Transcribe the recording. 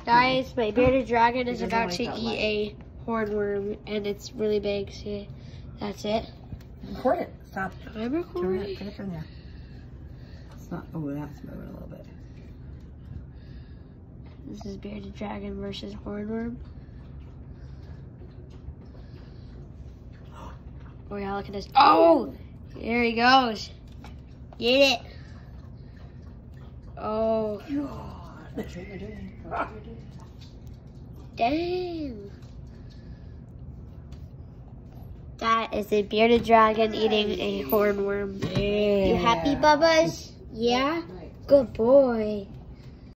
Guys, my bearded dragon is about to eat a hornworm, and it's really big. See, that's it. Record it. Stop. I'm recording. Turn it from there. It's not. Oh, that's moving a little bit. This is bearded dragon versus hornworm. Oh yeah, look at this. Oh, here he goes. Get it. Oh. Dang. That is a bearded dragon eating a hornworm. Yeah. You happy, Bubbas? Yeah? Good boy.